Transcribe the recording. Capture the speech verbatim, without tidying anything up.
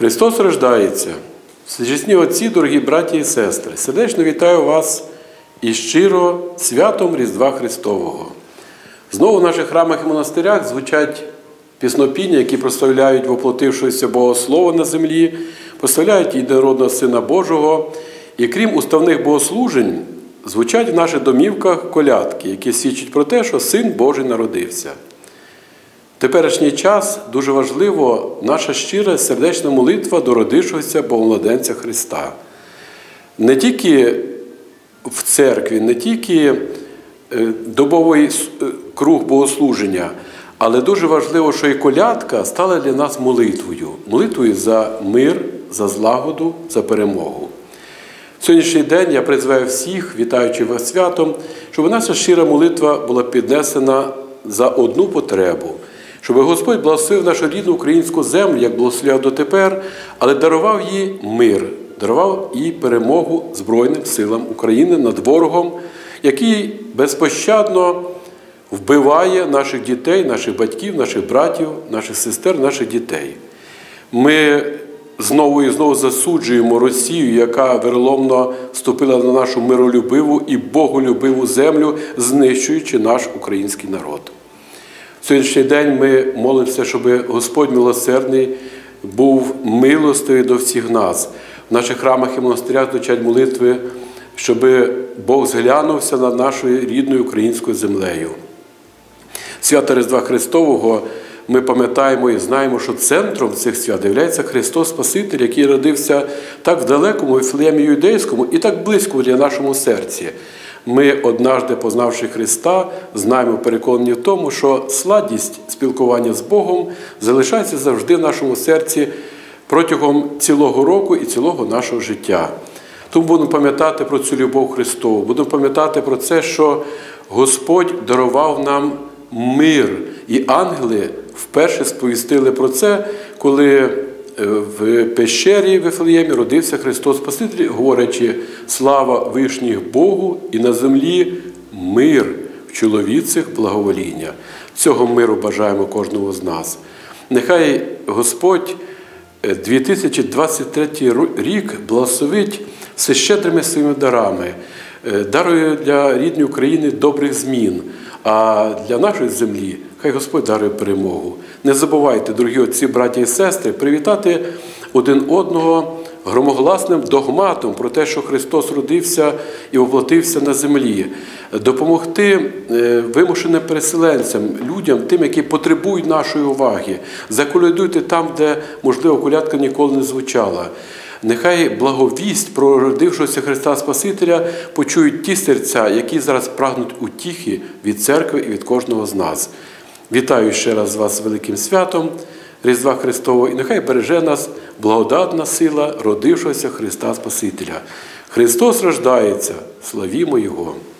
Христос рождається! Всечесні отці, дорогі браті і сестри, сердечно вітаю вас і щиро святом Різдва Христового. Знову в наших храмах і монастирях звучать піснопіння, які прославляють воплотившогося Богослова на землі, прославляють єдинородного Сина Божого. І крім уставних богослужень, звучать в наших домівках колядки, які свідчать про те, що Син Божий народився. В теперішній час дуже важливо наша щира сердечна молитва до родившогося Богомладенця Христа. Не тільки в церкві, не тільки добовий круг богослуження, але дуже важливо, що і колядка стала для нас молитвою. Молитвою за мир, за злагоду, за перемогу. В сьогоднішній день я призиваю всіх, вітаючи вас святом, щоб наша щира молитва була піднесена за одну потребу. Щоб Господь благословив нашу рідну українську землю, як благословляв дотепер, але дарував їй мир, дарував їй перемогу Збройним силам України над ворогом, який безпощадно вбиває наших дітей, наших батьків, наших братів, наших сестер, наших дітей. Ми знову і знову засуджуємо Росію, яка вероломно вступила на нашу миролюбиву і боголюбиву землю, знищуючи наш український народ. В сьогоднішній день ми молимося, щоб Господь милосердний був милостивий до всіх нас. В наших храмах і монастирях звучать молитви, щоб Бог зглянувся над нашою рідною українською землею. Свята Різдва Христового ми пам'ятаємо і знаємо, що центром цих свят є Христос Спаситель, який родився так в далекому Вифлеємі Юдейському і так близько для нашому серці. Ми, однажды познавши Христа, знаємо, переконані в тому, що сладість спілкування з Богом залишається завжди в нашому серці протягом цілого року і цілого нашого життя. Тому будемо пам'ятати про цю любов Христову, будемо пам'ятати про це, що Господь дарував нам мир. І ангели вперше сповістили про це, коли в пещері в Вифлеємі родився Христос Спаситель, говорячи: «Слава вишніх Богу і на землі мир в чоловіцях благовоління». Цього миру бажаємо кожному з нас. Нехай Господь дві тисячі двадцять третій рік благословить все щедрими своїми дарами, дарує для рідної України добрих змін, а для нашої землі хай Господь дарує перемогу. Не забувайте, дорогі отці, браті і сестри, привітати один одного громогласним догматом про те, що Христос родився і воплотився на землі. Допомогти вимушеним переселенцям, людям, тим, які потребують нашої уваги. Заколядуйте там, де, можливо, колядка ніколи не звучала. Нехай благовість про родившогося Христа Спасителя почують ті серця, які зараз прагнуть утіхи від церкви і від кожного з нас. Вітаю ще раз вас з великим святом Різдва Христового, і нехай береже нас благодатна сила родившогося Христа Спасителя. Христос рождається, славімо Його!